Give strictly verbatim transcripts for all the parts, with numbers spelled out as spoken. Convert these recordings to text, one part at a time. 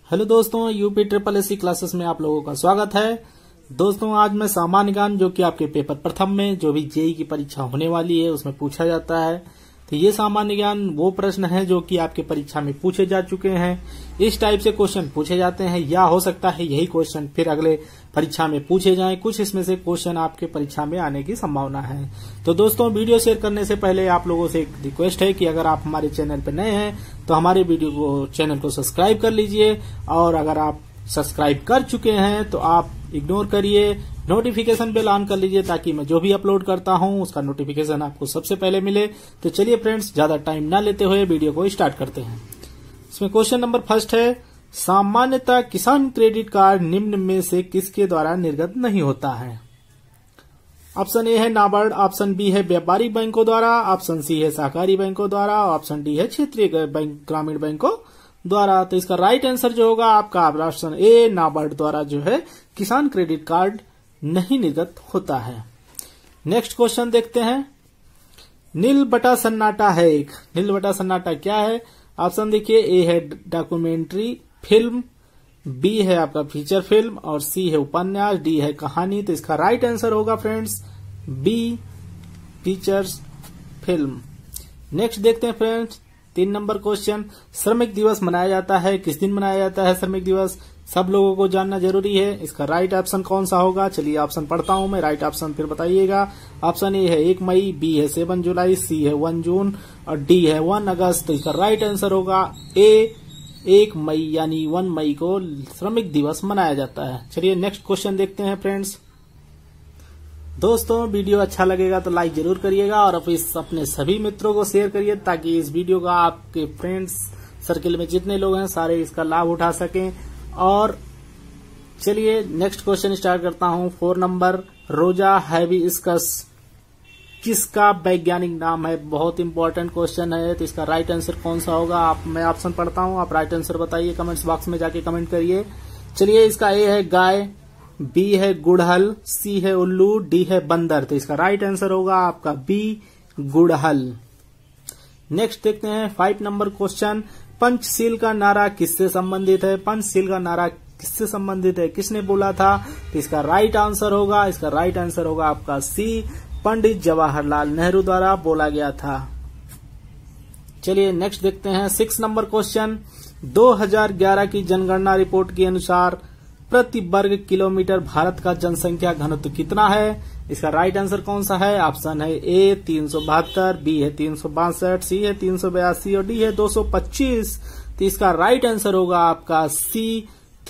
Hello दोस्तों, UP triple S C classes में आप लोगों का स्वागत है। दोस्तों, आज मैं सामान्य ज्ञान जो कि आपके पेपर प्रथम में जो भी जेई की परीक्षा होने वाली है उसमें पूछा जाता है, तो ये सामान्य ज्ञान वो प्रश्न है जो कि आपके परीक्षा में पूछे जा चुके हैं। इस टाइप से क्वेश्चन पूछे जाते हैं या हो सकता है यही क्वेश्चन फिर अगले परीक्षा में पूछे जाएं। कुछ इसमें से क्वेश्चन आपके परीक्षा में आने की संभावना है। तो दोस्तों, वीडियो शेयर करने से पहले आप लोगों से एक रिक्वेस्ट है कि अगर आप हमारे चैनल पर नए हैं तो हमारे वीडियो को चैनल को सब्सक्राइब कर लीजिए, और अगर आप सब्सक्राइब कर चुके हैं तो आप इग्नोर करिए, नोटिफिकेशन बेल ऑन कर लीजिए ताकि मैं जो भी अपलोड करता हूं उसका नोटिफिकेशन आपको सबसे पहले मिले। तो चलिए फ्रेंड्स, ज्यादा टाइम ना लेते हुए वीडियो को स्टार्ट करते हैं। इसमें क्वेश्चन नंबर फर्स्ट है, सामान्यतः किसान क्रेडिट कार्ड निम्न में से किसके द्वारा निर्गत नहीं होता है? ऑप्शन ए है नाबार्ड, ऑप्शन बी है व्यापारिक बैंकों द्वारा, ऑप्शन सी है सहकारी बैंकों द्वारा, ऑप्शन डी है क्षेत्रीय बैंक ग्रामीण बैंकों द्वारा। तो इसका राइट आंसर जो होगा आपका ऑप्शन ए नाबार्ड द्वारा जो है किसान क्रेडिट कार्ड नहीं निर्गत होता है। नेक्स्ट क्वेश्चन देखते हैं। नील बटा सन्नाटा है एक। नील बटा सन्नाटा क्या है? ऑप्शन देखिए, ए है डॉक्यूमेंट्री फिल्म, बी है आपका फीचर फिल्म, और सी है उपन्यास, डी है कहानी। तो इसका राइट आंसर होगा friends B features film. Next देखते हैं फ्रेंड्स, तीन नंबर क्वेश्चन, श्रमिक दिवस मनाया जाता है, किस दिन मनाया जाता है श्रमिक दिवस? सब लोगों को जानना जरूरी है। इसका राइट ऑप्शन कौन सा होगा? चलिए ऑप्शन पढ़ता हूं मैं, राइट ऑप्शन फिर बताइएगा। ऑप्शन ए है एक मई, बी है सेवन जुलाई, सी है वन जून और डी है वन अगस्त। तो इसका राइट आंसर होगा ए एक मई, यानी वन मई को श्रमिक दिवस मनाया जाता है। चलिए नेक्स्ट क्वेश्चन देखते हैं फ्रेंड्स। दोस्तों, वीडियो अच्छा लगेगा तो लाइक जरूर करिएगा और अपने सभी मित्रों को शेयर करिए ताकि इस वीडियो का आपके फ्रेंड्स सर्किल में जितने लोग हैं सारे इसका लाभ उठा सकें। और चलिए नेक्स्ट क्वेश्चन स्टार्ट करता हूं। फोर नंबर, रोजा हैबिस्कस किसका वैज्ञानिक नाम है? बहुत इंपॉर्टेंट क्वेश्चन है। तो इसका राइट आंसर कौन सा होगा? आप मैं ऑप्शन पढ़ता हूं, आप राइट आंसर बताइए, कमेंट्स बॉक्स में जाके कमेंट करिए। चलिए, इसका ए है गाय, बी है गुड़हल, सी है उल्लू, डी है बंदर। तो इसका राइट आंसर होगा आपका बी गुड़हल। नेक्स्ट देखते हैं फाइव नंबर क्वेश्चन, पंचशील का नारा किससे संबंधित है? पंचशील का नारा किससे संबंधित है, किसने बोला था? तो इसका राइट आंसर होगा इसका राइट आंसर होगा आपका सी, पंडित जवाहरलाल नेहरू द्वारा बोला गया था। चलिए नेक्स्ट देखते हैं सिक्स नंबर क्वेश्चन, दो हज़ार ग्यारह की जनगणना रिपोर्ट के अनुसार प्रति वर्ग किलोमीटर भारत का जनसंख्या घनत्व कितना है? इसका राइट आंसर कौन सा है? ऑप्शन है ए तीन सौ बहत्तर, बी है तीन सौ बासठ, सी है तीन सौ बयासी और डी है दो सौ पच्चीस। तो इसका राइट आंसर होगा आपका सी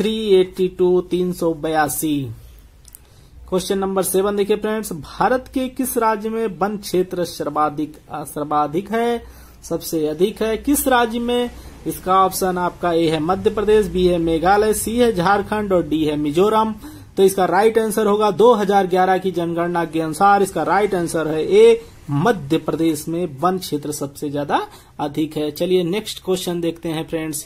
तीन सौ बयासी। क्वेश्चन नंबर सेवन देखिए फ्रेंड्स, भारत के किस राज्य में वन क्षेत्र सर्वाधिक सर्वाधिक है, सबसे अधिक है? किस राज्य में? इसका ऑप्शन आपका ए है मध्य प्रदेश, बी है मेघालय, सी है झारखंड और डी है मिजोरम। तो इसका राइट आंसर होगा दो हज़ार ग्यारह की जनगणना के अनुसार इसका राइट आंसर है ए, मध्य प्रदेश में वन क्षेत्र सबसे ज्यादा अधिक है। चलिए नेक्स्ट क्वेश्चन देखते हैं फ्रेंड्स।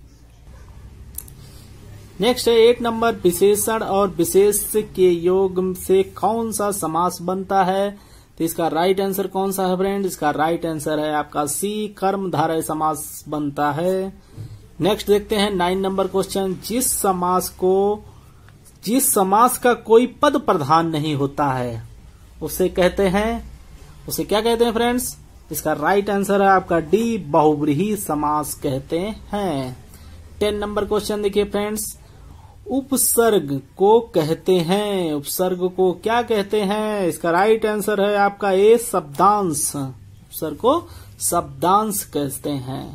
नेक्स्ट है एक नंबर, विशेषण और विशेष के योग से कौन सा समास बनता है? तो इसका राइट आंसर कौन सा है फ्रेंड? इसका राइट आंसर है आपका सी, कर्मधारय समास बनता है। नेक्स्ट देखते हैं नाइन नंबर क्वेश्चन, जिस समास को जिस समास का कोई पद प्रधान नहीं होता है उसे कहते हैं उसे क्या कहते हैं फ्रेंड्स? इसका राइट आंसर है आपका डी, बहुव्रीहि समास कहते हैं। टेन नंबर क्वेश्चन देखिए फ्रेंड्स, उपसर्ग को कहते हैं उपसर्ग को क्या कहते हैं? इसका राइट आंसर है आपका ए, शब्दांश। उपसर्ग को शब्दांश कहते हैं।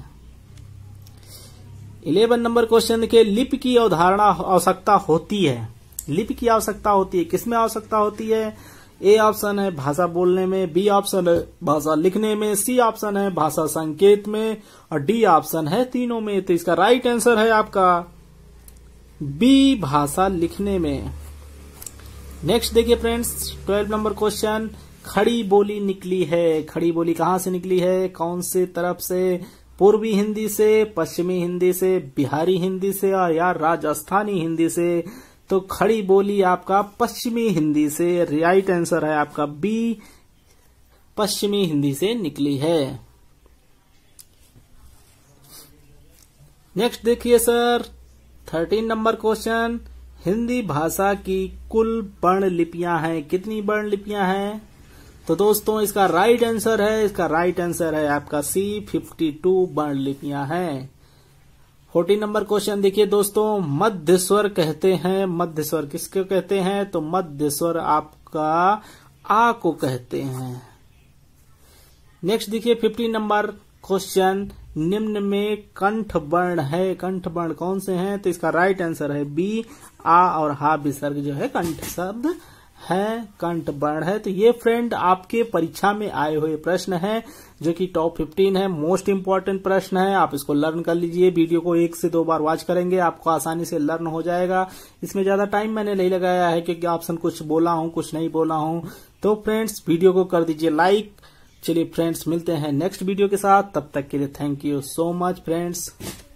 इलेवन नंबर क्वेश्चन देखिए, लिपि की अवधारणा आवश्यकता होती है लिपि की आवश्यकता होती है किसमें आवश्यकता होती है? ए ऑप्शन है भाषा बोलने में, बी ऑप्शन है भाषा लिखने में, सी ऑप्शन है भाषा संकेत में और डी ऑप्शन है तीनों में। तो इसका राइट आंसर है आपका बी, भाषा लिखने में। नेक्स्ट देखिए फ्रेंड्स, ट्वेल्व नंबर क्वेश्चन, खड़ी बोली निकली है। खड़ी बोली कहां से निकली है, कौन से तरफ से? पूर्वी हिंदी से, पश्चिमी हिंदी से, बिहारी हिंदी से और या राजस्थानी हिंदी से? तो खड़ी बोली आपका पश्चिमी हिंदी से, राइट आंसर है आपका बी, पश्चिमी हिंदी से निकली है। नेक्स्ट देखिए sir, thirteen number question, Hindi भाषा की कुल वर्ण लिपियां हैं, कितनी वर्ण लिपियां हैं? तो दोस्तों इसका राइट आंसर है, इसका राइट आंसर है आपका सी, फिफ्टी टू वर्ण लिपियां हैं। फोर्टीन नंबर क्वेश्चन देखिए दोस्तों, मध्य स्वर कहते हैं, मध्य स्वर किसको कहते हैं? तो मध्य स्वर आपका आ को कहते हैं। नेक्स्ट देखिए फिफ्टीन नंबर क्वेश्चन, निम्न में कंठ वर्ण है, कंठ वर्ण कौन से हैं? तो इसका राइट आंसर है बी, आ और हा विसर्ग जो है कंठ शब्द है, कंठ वर्ण है। तो ये फ्रेंड आपके परीक्षा में आए हुए प्रश्न है जो कि टॉप फिफ्टीन है, मोस्ट इंपॉर्टेंट प्रश्न है। आप इसको लर्न कर लीजिए, वीडियो को एक से दो बार वॉच करेंगे आपको आसानी से लर्न हो जाएगा। इसमें ज्यादा टाइम मैंने नहीं लगाया है क्योंकि ऑप्शन कुछ बोला हूं कुछ नहीं बोला हूं। तो फ्रेंड्स वीडियो को कर दीजिए लाइक। चलिए फ्रेंड्स मिलते हैं नेक्स्ट वीडियो के साथ, तब तक के लिए thank you so much friends.